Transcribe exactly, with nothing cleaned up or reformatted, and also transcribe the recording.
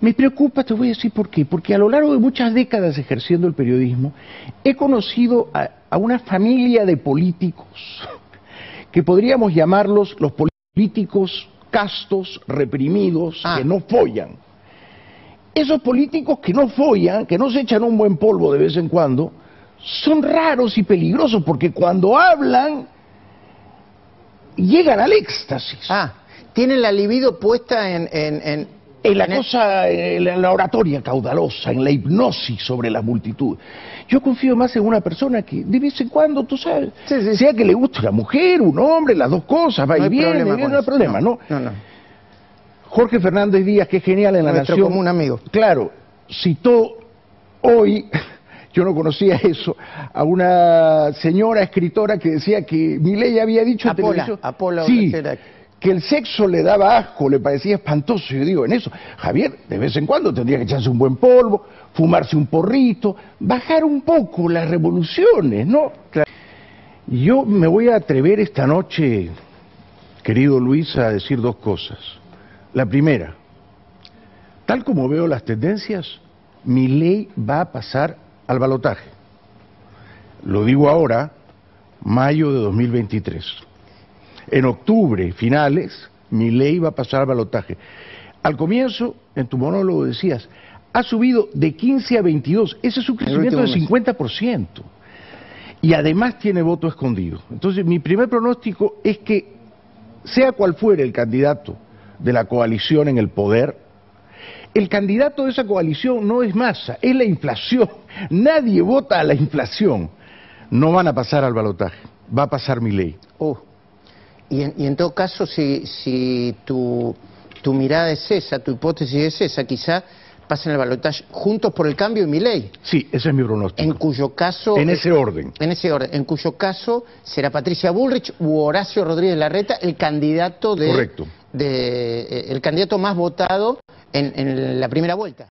Me preocupa, te voy a decir por qué. Porque a lo largo de muchas décadas ejerciendo el periodismo, he conocido a, a una familia de políticos que podríamos llamarlos los políticos castos, reprimidos, ah. que no follan. Esos políticos que no follan, que no se echan un buen polvo de vez en cuando, son raros y peligrosos porque cuando hablan llegan al éxtasis. Ah, tienen la libido puesta en... en, en... En la cosa, en la oratoria caudalosa, en la hipnosis sobre la multitud. Yo confío más en una persona que de vez en cuando, tú sabes, sí, sí. sea que le guste una mujer, un hombre, las dos cosas, va no y viene, no hay problema, ¿no? No, no. Jorge Fernández Díaz, que es genial en La Nuestro Nación. Como un amigo. Claro, citó hoy, yo no conocía eso, a una señora escritora que decía que Milei había dicho en televisión... Apolo, sí, que el sexo le daba asco, le parecía espantoso. Yo digo, en eso, Javier, de vez en cuando tendría que echarse un buen polvo, fumarse un porrito, bajar un poco las revoluciones, ¿no? Claro. Yo me voy a atrever esta noche, querido Luis, a decir dos cosas. La primera, tal como veo las tendencias, Milei va a pasar al balotaje. Lo digo ahora, mayo de dos mil veintitrés. En octubre, finales, Milei va a pasar al balotaje. Al comienzo, en tu monólogo decías, ha subido de quince a veintidós, ese es un crecimiento de cincuenta por ciento. Y además tiene voto escondido. Entonces, mi primer pronóstico es que, sea cual fuere el candidato de la coalición en el poder, el candidato de esa coalición no es Massa, es la inflación. Nadie vota a la inflación. No van a pasar al balotaje, va a pasar Milei. Oh. Y en, y en todo caso, si, si tu, tu mirada es esa, tu hipótesis es esa, quizá pasen al balotaje Juntos por el Cambio y Milei. Sí, ese es mi pronóstico. En cuyo caso... En ese orden. En ese orden. En cuyo caso será Patricia Bullrich u Horacio Rodríguez Larreta el candidato de... Correcto. De, el candidato más votado en, en la primera vuelta.